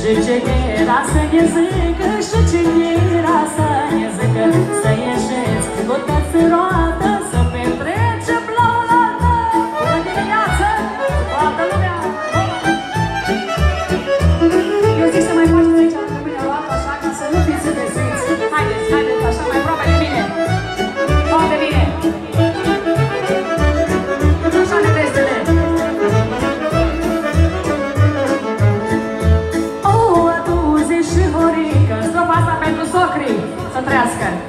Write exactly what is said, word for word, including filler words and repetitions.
Și ce era să ne zică, și cine era să ne zică, să ieșiți cu toți în roată, să petrecem la oaltă. Bună dimineață, toată lumea! Eu zic să mai faceți aici lângă mine roată, așa, ca să nu fiți îndesiți. Haideți, haideți, așa, mai aproape de mine. Foarte bine! Așa, nevestele! O, atuze și horică, strofa asta pentru socrii, să trăiască!